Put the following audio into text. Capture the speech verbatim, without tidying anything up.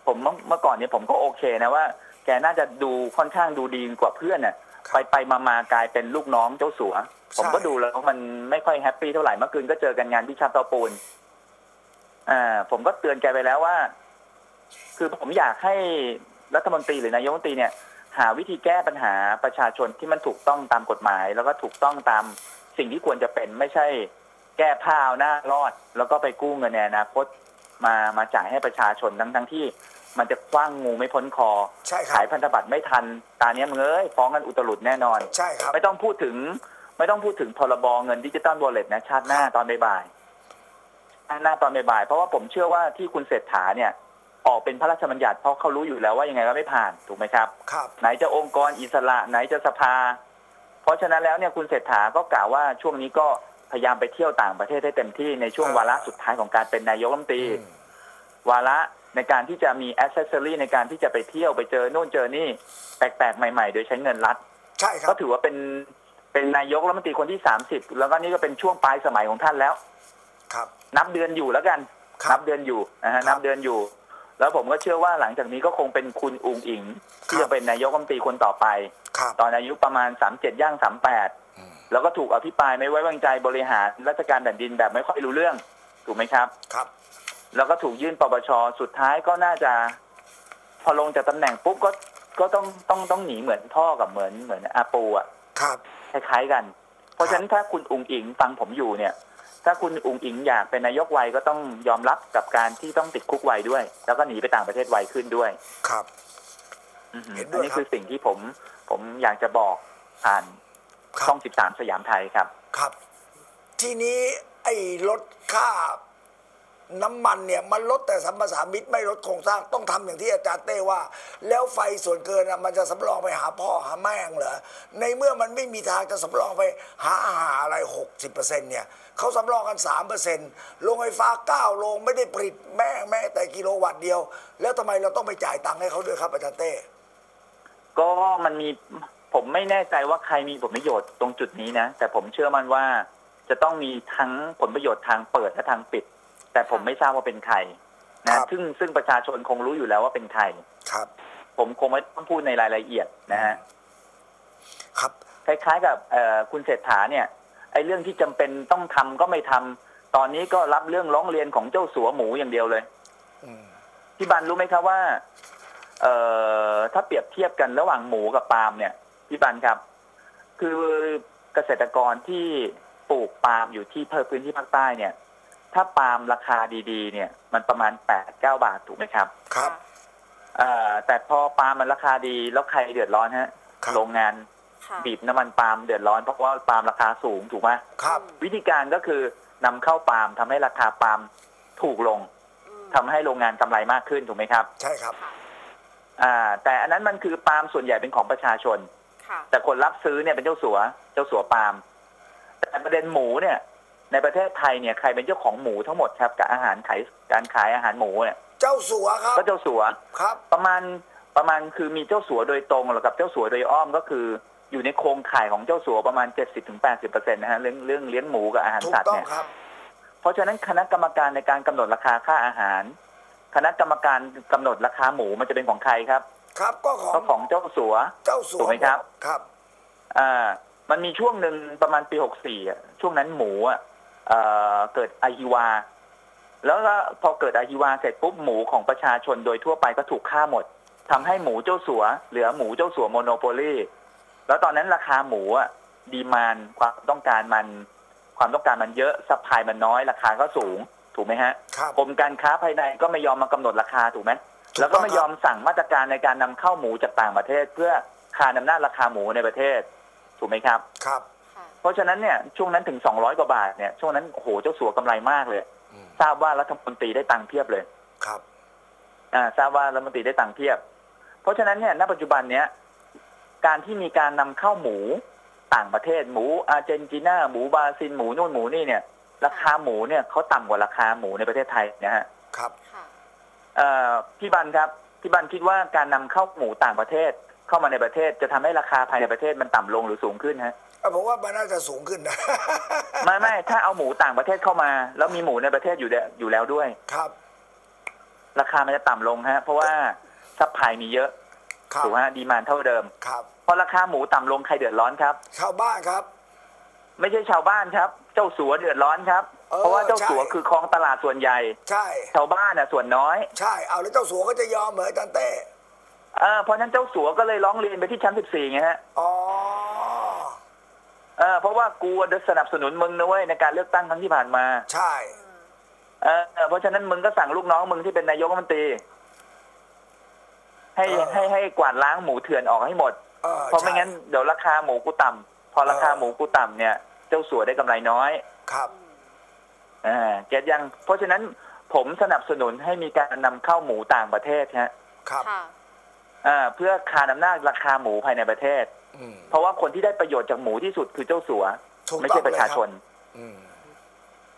ผมเมื่อก่อนเนี่ยผมก็โอเคนะว่าแกน่าจะดูค่อนข้างดูดีกว่าเพื่อนน่ะไปไปมามากลายเป็นลูกน้องเจ้าสัวผมก็ดูแล้วมันไม่ค่อยแฮปปี้เท่าไหร่เมื่อคืนก็เจอกันงานที่ชับเตาปูนอ่าผมก็เตือนแกไปแล้วว่าคือผมอยากให้รัฐมนตรีหรือนายกรัฐมนตรีเนี่ยหาวิธีแก้ปัญหาประชาชนที่มันถูกต้องตามกฎหมายแล้วก็ถูกต้องตามสิ่งที่ควรจะเป็นไม่ใช่แก้ผ้าเอาหน้ารอดแล้วก็ไปกู้เงินในอนาคตมามาจ่ายให้ประชาชนทั้งทั้งที่มันจะคว้างงูไม่พ้นคอขายพันธบัตรไม่ทันตาเนี้ยมึงเอ้ยฟ้องกันอุตลุดแน่นอนใช่ครับไม่ต้องพูดถึงไม่ต้องพูดถึงพรบเงินดิจิตอลวอลเล็ตนะชาติหน้าตอนบ่ายๆชาติหน้าตอนบ่ายๆเพราะว่าผมเชื่อว่าที่คุณเศรษฐาเนี่ยออกเป็นพระราชบัญญัติเพราะเขารู้อยู่แล้วว่ายังไงก็ไม่ผ่านถูกไหมครับครับไหนจะองค์กรอิสระไหนจะสภาเพราะฉะนั้นแล้วเนี่ยคุณเศรษฐาก็กล่าวว่าช่วงนี้ก็พยายามไปเที่ยวต่างประเทศให้เต็มที่ในช่วงวาระสุดท้ายของการเป็นนายกรัฐมนตรีวาระในการที่จะมีแอสเซสซอรี่ในการที่จะไปเที่ยวไปเจอโน่นเจอนี่แปลกๆใหม่ๆโดยใช้เงินรัฐใช่ครับก็ถือว่าเป็นเป็นนายกรัฐมนตรีคนที่สามสิบแล้วก็นี่ก็เป็นช่วงปลายสมัยของท่านแล้วครับนับเดือนอยู่แล้วกันนับเดือนอยู่นะฮะนับเดือนอยู่แล้วผมก็เชื่อว่าหลังจากนี้ก็คงเป็นคุณอุ๋งอิงที่จะเป็นนายกรัฐมนตรีคนต่อไปตอนอายุประมาณสามสิบเจ็ดย่างสามสิบแปดแล้วก็ถูกอภิปรายไม่ไว้วางใจบริหารราชการแผ่นดินแบบไม่ค่อยรู้เรื่องถูกไหมครับครับแล้วก็ถูกยื่นปปชสุดท้ายก็น่าจะพอลงจากตำแหน่งปุ๊บก็ก็ต้องต้องต้องหนีเหมือนพ่อกับเหมือนเหมือนอาปูอ่ะครับคล้ายๆกันเพราะฉะนั้นถ้าคุณอุ๋งอิงฟังผมอยู่เนี่ยถ้าคุณอุ๋งอิงอยากเป็นนายกไวก็ต้องยอมรับกับการที่ต้องติดคุกไวด้วยแล้วก็หนีไปต่างประเทศไวขึ้นด้วยครับอันนี้คือสิ่งที่ผมผมอยากจะบอกผ่านช่องสิบสามสยามไทยครับครับทีนี้ไอ้ลดค่าน้ำมันเนี่ยมันลดแต่สัมปทานมิตรไม่ลดโครงสร้างต้องทำอย่างที่อาจารย์เต้ว่าแล้วไฟส่วนเกินมันจะสำรองไปหาพ่อหาแม่งเหรอในเมื่อมันไม่มีทางจะสำรองไปหาอาหารอะไรหกสิบเปอร์เซ็นต์เนี่ยเขาสำรองกันสามเปอร์เซ็นต์โรงไฟฟ้าเก้าโรงไม่ได้ผลิตแม่แม่แต่กิโลวัตต์เดียวแล้วทำไมเราต้องไปจ่ายตังค์ให้เขาด้วยครับอาจารย์เต้ก็มันมีผมไม่แน่ใจว่าใครมีผลประโยชน์ตรงจุดนี้นะแต่ผมเชื่อมั่นว่าจะต้องมีทั้งผลประโยชน์ทางเปิดและทางปิดแต่ผมไม่ทราบว่าเป็นใครนะซึ่งซึ่งประชาชนคงรู้อยู่แล้วว่าเป็นใครครับผมคงไม่ต้องพูดในรายละเอียดนะฮะครับคล้ายๆกับคุณเศรษฐาเนี่ยไอ้เรื่องที่จำเป็นต้องทำก็ไม่ทำตอนนี้ก็รับเรื่องร้องเรียนของเจ้าสัวหมูอย่างเดียวเลยพี่บันรู้ไหมครับว่าเอ่อถ้าเปรียบเทียบกันระหว่างหมูกับปาล์มเนี่ยพี่บันครับคือเกษตรกรที่ปลูกปาล์มอยู่ที่พื้นที่ภาคใต้เนี่ยถ้าปาล์มราคาดีๆเนี่ยมันประมาณ แปดถึงเก้า บาทถูกไหมครับครับเอ่อแต่พอปาล์มมันราคาดีแล้วใครเดือดร้อนฮะโรงงานบีบน้ำมันปาล์มเดือดร้อนเพราะว่าปาล์มราคาสูงถูกไหมครับวิธีการก็คือนำเข้าปาล์มทำให้ราคาปาล์มถูกลงทำให้โรงงานกำไรมากขึ้นถูกไหมครับใช่ครับอ่าแต่อันนั้นมันคือปาล์มส่วนใหญ่เป็นของประชาชนแต่คนรับซื้อเนี่ยเป็นเจ้าสัวเจ้าสัวปาล์มแต่ประเด็นหมูเนี่ยในประเทศไทยเนี่ยใครเป็นเจ้าของหมูทั้งหมดครับกับอาหารขายการขายอาหารหมูเนี่ยเจ้าสัวครับก็เจ้าสัวครับประมาณประมาณคือมีเจ้าสัวโดยตรงแล้วกับเจ้าสัวโดยอ้อมก็คืออยู่ในโครงข่ายของเจ้าสัวประมาณ เจ็ดสิบถึงแปดสิบเปอร์เซ็นต์ นะฮะเรื่องเรื่องเลี้ยงหมูกับอาหารสัตว์เนี่ยเพราะฉะนั้นคณะกรรมการในการกำหนดราคาค่าอาหารคณะกรรมการกำหนดราคาหมูมันจะเป็นของใครครับครับก็ของก็ของเจ้าสัวเจ้าสัวถูกไหมครับครับอ่ามันมีช่วงหนึ่งประมาณปีหกสิบสี่อ่ะช่วงนั้นหมูอ่ะเอ่อเกิดอะฮิวาแล้วก็พอเกิดอะฮิวาเสร็จปุ๊บหมูของประชาชนโดยทั่วไปก็ถูกฆ่าหมดทำให้หมูเจ้าสัวเหลือหมูเจ้าสัวโมโนโปลีแล้วตอนนั้นราคาหมูอ่ะดีมานด์ความต้องการมันความต้องการมันเยอะซัพพลายมันน้อยราคาก็สูงถูกไหมฮะกรมการค้าภายในก็ไม่ยอมมากำหนดราคาถูกไหมแล้วก็ไม่ยอมสั่งมาตรการในการนำเข้าหมูจากต่างประเทศเพื่อคานอำนาจราคาหมูในประเทศถูกไหมครับครับเพราะฉะนั้นเนี่ยช่วงนั้นถึงสองร้อยกว่าบาทเนี่ยช่วงนั้นโอ้โหเจ้าสัวกำไรมากเลยทราบว่ารัฐมนตรีได้ตังค์เพียบเลยครับอ่าทราบว่ารัฐมนตรีได้ตังค์เพียบเพราะฉะนั้นเนี่ยณปัจจุบันเนี้ยการที่มีการนำเข้าหมูต่างประเทศหมูอาร์เจนตินาหมูบราซิลหมูนู่นหมูนี่เนี่ยราคาหมูเนี่ยเขาต่ำกว่าราคาหมูในประเทศไทยนะฮะครับเอ่อพี่บันครับพี่บันคิดว่าการนำเข้าหมูต่างประเทศเข้ามาในประเทศจะทำให้ราคาภายในประเทศมันต่ำลงหรือสูงขึ้นฮะผมว่ามันน่าจะสูงขึ้นนะไม่ไม่ถ้าเอาหมูต่างประเทศเข้ามาแล้วมีหมูในประเทศอยู่อยู่แล้วด้วยครับราคามันจะต่ำลงฮะเพราะว่าซัพพลายมีเยอะครับถูกไหมดีมานด์เท่าเดิมครับพอราคาหมูต่ำลงใครเดือดร้อนครับชาวบ้านครับไม่ใช่ชาวบ้านครับ เจ้าสัวเดือดร้อนครับเออเพราะว่าเจ้าสัวใช่คือครองตลาดส่วนใหญ่ใช่ชาวบ้านน่ะส่วนน้อยใช่เอาแล้วเจ้าสัวก็จะยอมเหมือนอาจารย์เต้เออเพราะฉะนั้นเจ้าสัวก็เลยร้องเรียนไปที่ชั้นสิบสี่ไงฮะอ๋อเออเพราะว่ากูสนับสนุนมึงนะเว้ยในการเลือกตั้งครั้งที่ผ่านมาใช่เออเพราะฉะนั้นมึงก็สั่งลูกน้องมึงที่เป็นนายกรัฐมนตรีให้ให้ให้กวาดล้างหมูเถื่อนออกให้หมดเออเพราะไม่ใช่งั้นเดี๋ยวราคาหมูกูต่ำพอราคาเออหมูกูต่ำเนี่ย เจ้าสัวได้กำไรน้อยครับอ่าเก็ตยังเพราะฉะนั้นผมสนับสนุนให้มีการนำเข้าหมูต่างประเทศฮะครับค่ะอ่าเพื่อคานอำนาจราคาหมูภายในประเทศอืมเพราะว่าคนที่ได้ประโยชน์จากหมูที่สุดคือเจ้าสัวถูกไม่ต้อใช่งประชาชนเลยครับอืม